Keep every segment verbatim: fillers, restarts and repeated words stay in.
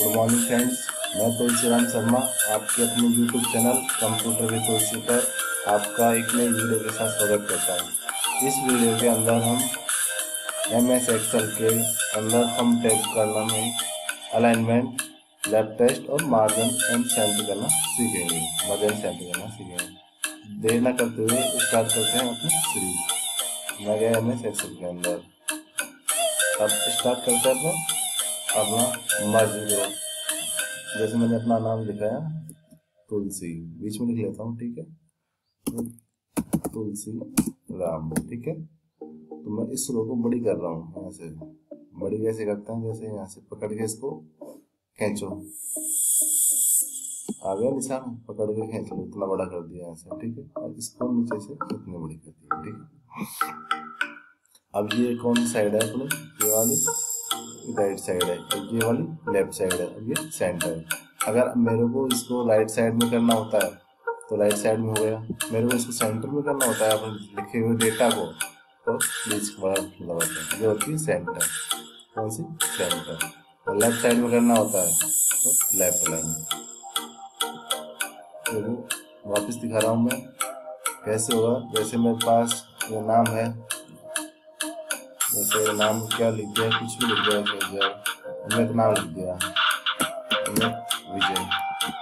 Good morning friends, मैं तुलसी राम शर्मा आपके अपने YouTube channel computer with Tulsi पर आपका एक नई वीडियो के साथ स्वागत करता हूं। इस वीडियो के अंदर हम एम एस एक्सेल के अंदर हम टाइप करना में अलाइनमेंट, लेफ्ट टेस्ट और मार्जिन एंड सेंटर करना सीखेंगे मार्जिन सेंटर करना सीखेंगे। देर न करते हुए स्टार्ट करते हैं अपनी सीरीज। मैं गया एम एस एक्सेल के अंदर। अब स्टार्ट करते हैं अपना अपना मर्ज करो। जैसे मैंने अपना नाम लिखा है तुलसी, बीच में लिख लेता हूँ, ठीक है, तुलसी राम, ठीक है। तो मैं इस रो को बड़ी कर रहा हूँ, यहाँ से बड़ी कैसे करते हैं, जैसे यहाँ से पकड़ के इसको खींचो, आ गया निशान, पकड़ के खींच लो, इतना बड़ा कर दिया यहाँ से, ठीक है। और इसको नीचे से इतनी बड़ी कर दी, ठीक है। अब ये कौन सी साइड है अपनी, ये वाली राइट साइड है, ये वाली लेफ्ट साइड है, अब ये सेंटर है। अगर मेरे को इसको राइट साइड में करना होता है तो राइट साइड में हो गया, मेरे को इसको सेंटर में करना होता है अपने लिखे हुए डेटा को तो बीच दबाते हैं, ये होती है सेंटर, कौन सी सेंटर। और लेफ्ट साइड में करना होता है तो लेफ्ट लाइन। तो वापस दिखा रहा हूँ मैं कैसे होगा। जैसे मेरे पास ये नाम है, जैसे नाम क्या लिख दिया, कुछ भी लिख दिया, मैं तो नाम लिख दिया विजय,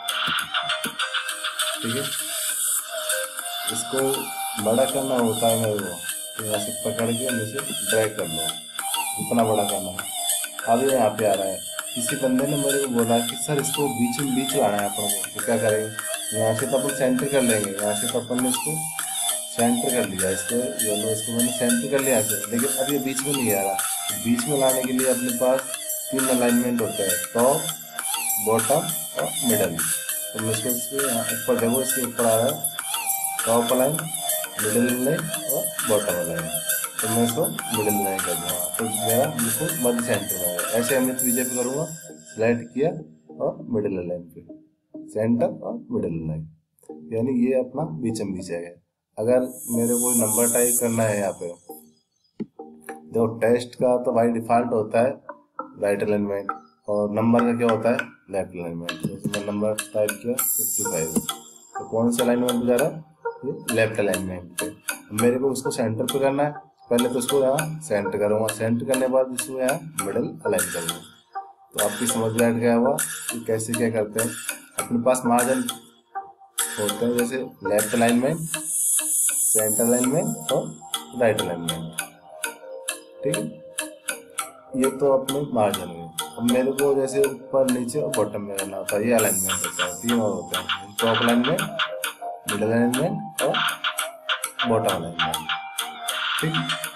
ठीक है। इसको बड़ा करना होता है मेरे को, तो यहाँ से पकड़ के नीचे ड्रैग कर लो, इतना बड़ा करना है। अब ये यहाँ पे आ रहा है। किसी बंदे ने मेरे को बोला कि सर इसको बीच में बीच आना है अपन को, तो क्या करेंगे, यहाँ से तो अपन सेंटर कर लेंगे, यहाँ से तो अपन ने इसको सेंटर कर लिया, इसको ये लो, इसको मैंने सेंटर कर लिया ऐसे, लेकिन अब ये बीच में नहीं आ रहा। तो बीच में लाने के लिए अपने पास तीन अलाइनमेंट होता है, टॉप, बॉटम और मिडल। तो मैं इसको इसके यहाँ ऊपर देखो, इसके ऊपर आ रहा है टॉप अलाइन, मिडल लाइन और बॉटम अलाइन। तो मैं इसको मिडल लाइन कर दूँगा, तो मेरा बिल्कुल मध्य सेंटर में है। ऐसे हमने त्रिज्या पे करूँगा, सिलेक्ट किया और मिडल लाइन पे सेंटर और मिडल लाइन, यानी ये अपना बीचम बीच है। अगर मेरे को नंबर टाइप करना है यहाँ पे, देखो टेस्ट का तो भाई डिफॉल्ट होता है राइट अलाइनमेंट और नंबर का क्या होता है लेफ्ट अलाइनमेंट। तो मैं नंबर टाइप किया फिफ्टी फाइव, तो कौन सा अलाइनमेंट जा रहा है, ये लेफ्ट अलाइनमेंट पे। मेरे को उसको सेंटर पे करना है, पहले तो इसको यहाँ सेंटर करूँगा, सेंटर करने के बाद इसको यहाँ मिडल अलाइन करूँगा। तो आपकी समझ बैठ गया हुआ कि कैसे क्या करते हैं। अपने पास मार्जिन होते हैं जैसे लेफ्ट अलाइनमेंट, सेंटर अलाइनमेंट और राइट अलाइनमेंट, ठीक है। ये तो अपने मार्जिन में। अब मेरे को जैसे ऊपर नीचे और बॉटम में करना होता है, ये अलाइनमेंट होता है, तीन और होते हैं, टॉप अलाइनमेंट, मिडल अलाइनमेंट और बॉटम अलाइनमेंट, ठीक।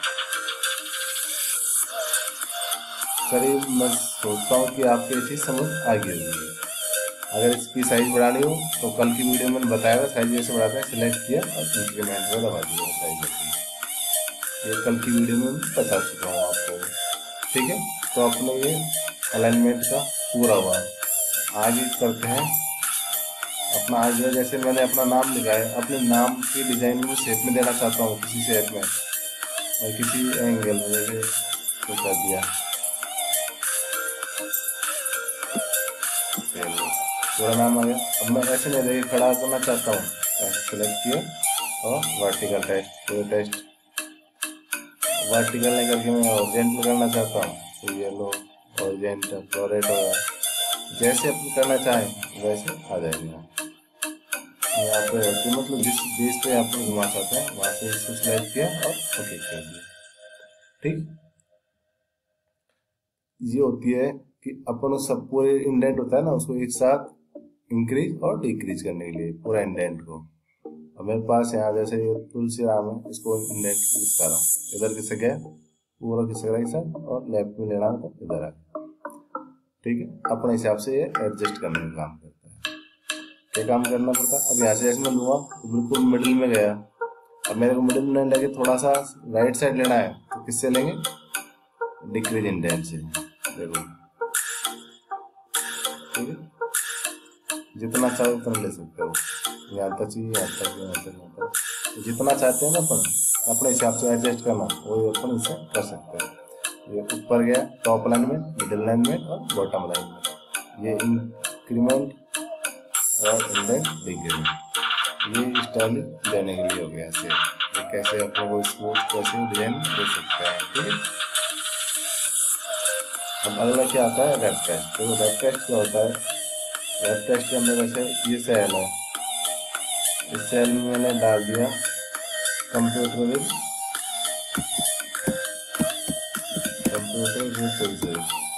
करीब मैं सोचता हूँ कि आपको ये चीज़ समझ आ गई होगी। अगर इसकी साइज बढ़ानी हो तो कल की वीडियो में बताया साइज जैसे बढ़ाते हैं, सिलेक्ट किया और इंक्रीमेंट में दबा दिया साइज, ये कल की वीडियो में बता चुका हूँ आपको, ठीक है। तो अपने ये अलाइनमेंट का पूरा हुआ। आगे करते हैं अपना। आगे जैसे मैंने अपना नाम लिखा है, अपने नाम की डिजाइन में शेप में देना चाहता हूँ, किसी शेप में और किसी एंगल में, जैसे तो कर दिया, पूरा नाम आ गया। अब मैं ऐसे नहीं देखे खड़ा करना चाहता हूँ, ऐसे सिलेक्ट किया और वर्टिकल टेस्ट, पूरे टेस्ट वर्टिकल नहीं करके मैं हॉरिजॉन्टल करना चाहता हूँ, तो ये लो हॉरिजॉन्टल फ्लोरेट होगा। जैसे अपन करना चाहें वैसे आ जाएगा। यहाँ पे होती मतलब जिस बेस पे आप घुमा चाहते हैं वहाँ से इसको सिलेक्ट किया और ओके कर दिया, ठीक। ये होती है कि अपन सब पूरे इंडेंट होता है ना, उसको एक साथ इंक्रीज और डिक्रीज करने के लिए पूरा इंडेंट को। अब मेरे पास यहाँ जैसे ये तुलसी राम है, इसको इंडेंट लिखता रहा हूँ, इधर किसे गया पूरा किसे राइट साइड और लेफ्ट में लेना तो इधर आ, ठीक है। अपने हिसाब से ये एडजस्ट करने का काम करता है, क्या काम करना पड़ता है। अब यहाँ से ऐसे मैं लूँगा तो बिल्कुल मिडिल में गया। अब मेरे को मिडिल में लगे, थोड़ा सा राइट साइड लेना है तो किससे लेंगे, डिक्रीज इंडेंट से, देखो, ठीक है। जितना चाहो उतना ले सकते हो, यहाँ तक चाहिए, यहाँ तक, यहाँ तक, यहाँ तक, तो जितना चाहते हैं ना अपन अपने हिसाब से एडजस्ट करना, वो अपन इसे कर सकते हैं। ये ऊपर गया टॉप अलाइनमेंट, मिडिल अलाइनमेंट और बॉटम अलाइनमेंट, ये इंक्रीमेंट और इंडेंट डिक्रीमेंट, ये स्टाइल देने के लिए हो गया। ऐसे ये कैसे अपने को इसको कैसे डिजाइन दे सकते हैं, ठीक है। अब अगला क्या आता है, वेब टेस्ट। तो वेब टेस्ट क्या होता है, वेब टेस्ट के अंदर जैसे ये सेल है, इस सेल में मैंने डाल दिया computer with computer with cell,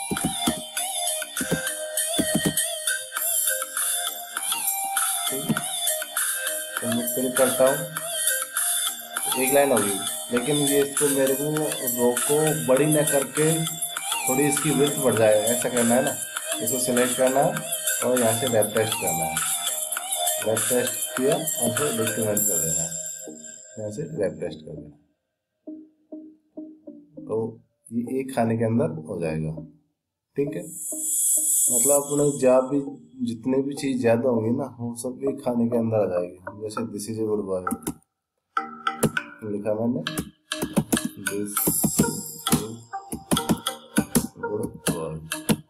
तो मैं क्लिक करता हूँ, एक लाइन होगी। लेकिन ये इसको मेरे को रो को बड़ी न करके थोड़ी इसकी विड्थ बढ़ जाए, ऐसा करना है ना। इसको सिलेक्ट करना है और यहाँ से वेब टेस्ट करना है, वेब टेस्ट किया और फिर डिक्रीमेंट कर देना है, यहाँ से वेब टेस्ट कर देना, तो ये एक खाने के अंदर हो जाएगा, ठीक है। मतलब अपने जब भी जितने भी चीज़ ज़्यादा होंगी ना, वो सब एक खाने के अंदर आ जाएगी। जैसे this is a good boy लिखा मैंने, दिस गुड बॉय,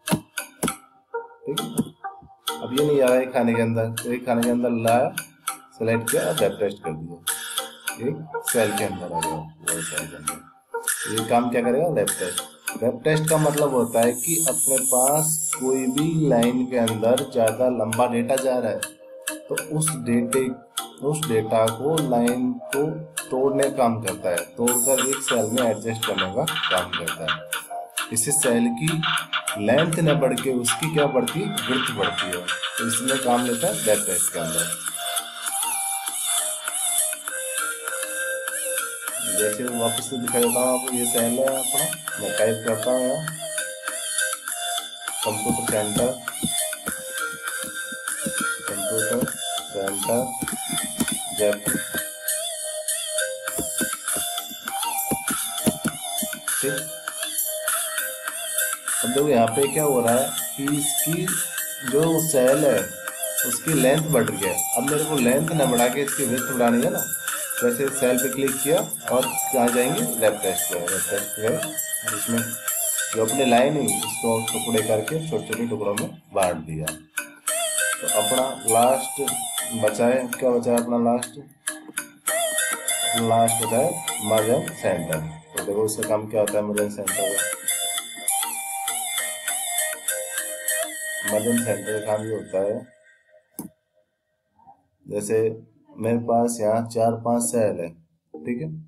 ठीक है। अब ये नहीं आ रहा है खाने के अंदर, तो एक खाने के अंदर लाया, सेलेक्ट किया, वेब टेस्ट कर दिया, एक सेल के अंदर आ गया, वो सेल के अंदर। ये काम क्या करेगा, वेब टेस्ट। वेब टेस्ट का मतलब होता है कि अपने पास कोई भी लाइन के अंदर ज़्यादा लंबा डेटा जा रहा है, तो उस डेटे उस डेटा को लाइन को तोड़ने का काम करता है, तोड़कर एक सेल में एडजस्ट करने का काम करता है। इससे सेल की लेंथ न बढ़ के उसकी क्या बढ़ती, विड्थ बढ़ती है, तो इसमें काम लेता है वेब टेस्ट के अंदर। जैसे वापस से दिखा देता हूँ आपको, ये सेल है अपना, मैं टाइप करता हूँ यहाँ computer centre, computer centre Jaipur, ठीक। अब देखो यहाँ पे क्या हो रहा है कि इसकी जो सेल है उसकी लेंथ बढ़ रही है। अब मेरे को लेंथ न बढ़ा के इसकी विड्थ बढ़ानी है ना, वैसे सेल पे क्लिक किया और कहाँ जाएंगे, वेब टेस्ट पे, वेब टेस्ट पे गए, इसमें जो अपनी लाइन है इसको टुकड़े करके छोटे छोटे टुकड़ों में बांट दिया। तो अपना लास्ट बचा है, क्या बचा है अपना लास्ट, लास्ट बचा है मर्ज सेंटर। तो देखो इसका काम क्या होता है, मर्ज सेंटर का मर्ज सेंटर का काम ये होता है, जैसे मेरे पास यहाँ चार पांच सेल है, ठीक है।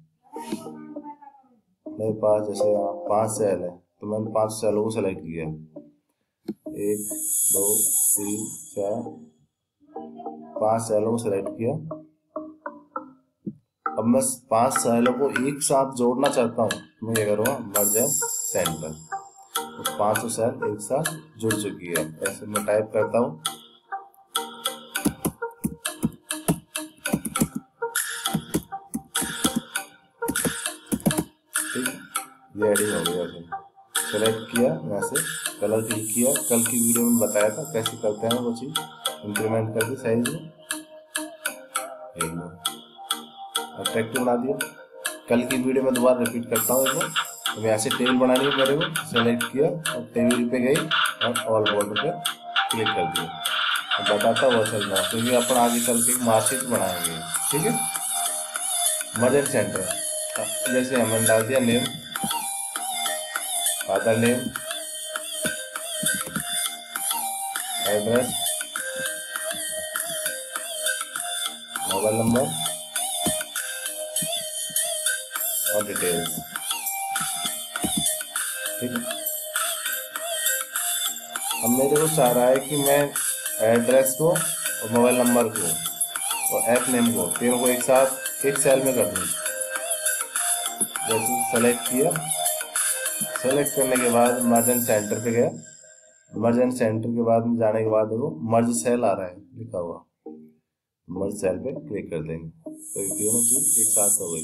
मेरे पास जैसे यहाँ पांच सेल है, तो मैंने पांच सेलों को सेलेक्ट किया, एक दो तीन चार, पांच सेलों को सेलेक्ट किया। अब मैं पांच सेलों को एक साथ जोड़ना चाहता हूँ, तो मैं क्या करूँगा, मर्ज सेंटर, तो पांचों सेल एक साथ जुड़ चुकी है। ऐसे मैं टाइप करता हूँ, ये एडिंग हो गया। सेलेक्ट किया, यहाँ से कलर क्लिक किया, कल की वीडियो में बताया था कैसे करते हैं वो चीज़, इंक्रीमेंट करके साइज में अट्रैक्टिव बना दिया। कल की वीडियो में दोबारा रिपीट करता हूँ एक बार। तो यहाँ से टेबल बनानी है मेरे को, सेलेक्ट किया और टेबल पे गई और ऑल बॉर्डर पे क्लिक कर दिया। अब बताता हुआ चल रहा है, क्योंकि अपन आगे चल के मार्कशीट बनाएंगे, ठीक है। मर्ज सेंटर, जैसे हमने डाल दिया name, father name, address, mobile number और डिटेल्स, ठीक है। अब मेरे को चाह रहा है कि मैं एड्रेस को और मोबाइल नंबर को और ऐप नेम को तीनों को एक साथ एक सेल में कर दूँ। जैसे सेलेक्ट किया, सेलेक्ट करने के बाद मर्ज सेंटर पे गया, मर्ज सेंटर के बाद में जाने के बाद देखो मर्ज सेल आ रहा है लिखा हुआ, मर्ज सेल पे क्लिक कर देंगे, तो तीनों चीज एक साथ हो गई।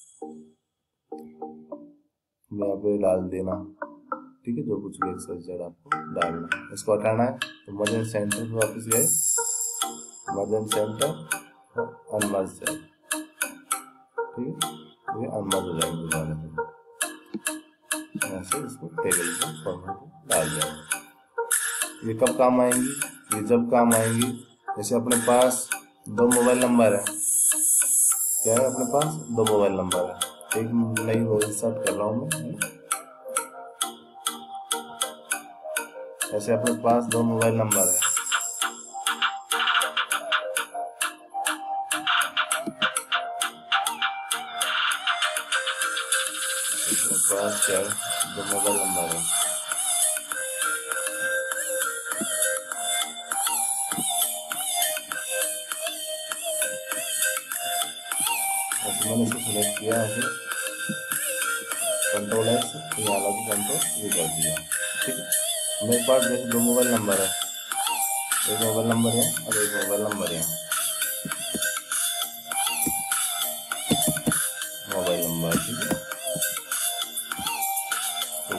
यहाँ पे डाल देना, ठीक है, जो कुछ भी एक्सरसाइज आपको डालना। इसको हटाना है तो मर्ज सेंटर पे वापस गए, मर्ज सेंटर और अनमर्ज सेल, ठीक है, ये अनमर्ज हो जाएंगे दोबारा से। ऐसे इसको टेबल पर फॉर्मेट डाल दिया। ये कब काम आएंगी? ये जब काम आएंगी जैसे अपने पास दो मोबाइल नंबर है। क्या है अपने पास? दो मोबाइल नंबर है। एक नई वॉइस स्टार्ट कर रहा हूँ मैं। ऐसे अपने पास दो मोबाइल नंबर है। अपने पास क्या है? दो मोबाइल नंबर है। ऐसे मैंने इसे सेलेक्ट किया, ऐसे कंट्रोल एक्स, यहाँ लगा कंट्रोल ये कर दिया। ठीक है, मेरे पास जैसे दो मोबाइल नंबर है, एक मोबाइल नंबर है और एक मोबाइल नंबर है। मोबाइल नंबर ठीक है, तो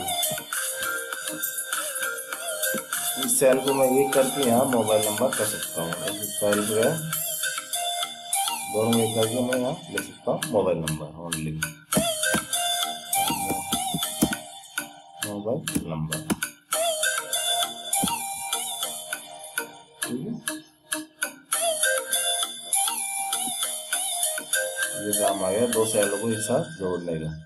इस सेल को मैं एक करके यहाँ मोबाइल नंबर कर सकता हूँ। इस सेल को है दोनों एक करके मैं यहाँ ले सकता हूँ mobile number only, mobile number. ठीक है, ये काम आ गया दो सेलों को एक साथ जोड़ने का।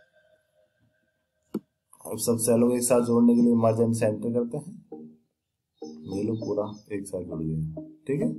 अब सब सेलों को एक साथ जोड़ने के लिए मर्ज एंड सेंटर करते हैं। ये लो पूरा एक साथ जुड़ गया। ठीक है,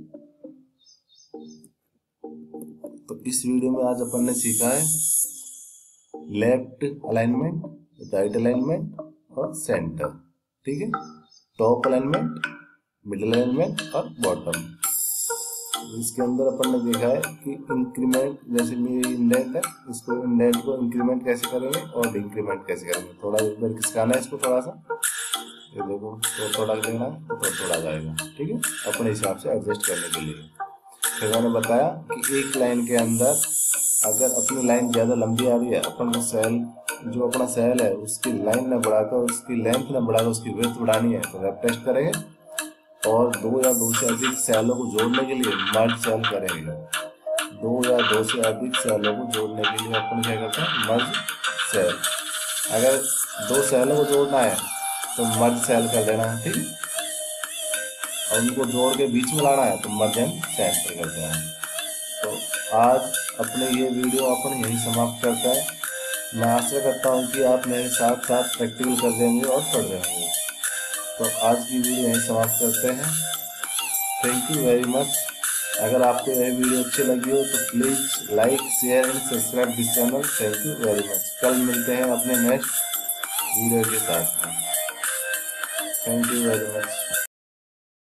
तो इस वीडियो में आज अपन ने सीखा है लेफ्ट अलाइनमेंट, राइट अलाइनमेंट और सेंटर। ठीक है, टॉप अलाइनमेंट, मिडिल अलाइनमेंट और बॉटम। इसके अंदर अपन ने देखा है कि इंक्रीमेंट, जैसे मेरी इंडेंट है, इसको इंडेंट को इंक्रीमेंट कैसे करेंगे और डिक्रीमेंट कैसे करेंगे। थोड़ा एक बार खिसकाना है इसको थोड़ा सा, ये देखो तो थोड़ा देना है तो थोड़ा जाएगा। ठीक है, अपने हिसाब से एडजस्ट करने के लिए। फिर मैंने बताया कि एक लाइन के अंदर अगर अपनी लाइन ज़्यादा लंबी आ रही है, अपन को सेल जो अपना सेल है उसकी लाइन न बढ़ाकर उसकी लेंथ न बढ़ाकर उसकी विड्थ बढ़ानी है, तो रैप टेस्ट करेंगे और दो या दो से अधिक सेलों को जोड़ने के लिए मर्ज सेल करेंगे। दो या दो से अधिक सेलों को जोड़ने के लिए अपन क्या करते हैं? Merge cell. अगर दो सेलों को जोड़ना है तो मर्ज सेल कर देना है। ठीक है, और उनको जोड़ के बीच में लाना है तो मर्ज एंड सेंटर कर देना है। तो आज अपने ये वीडियो अपन यही समाप्त करता है। मैं आशा करता हूँ कि आप मेरे साथ साथ प्रैक्टिकल कर देंगे और पढ़ रहे होंगे। तो आज की वीडियो यहीं समाप्त करते हैं। Thank you very much. अगर आपको यह वीडियो अच्छी लगी हो तो please like share and subscribe this channel. Thank you very much. कल मिलते हैं अपने नेक्स्ट वीडियो के साथ में। Thank you very much.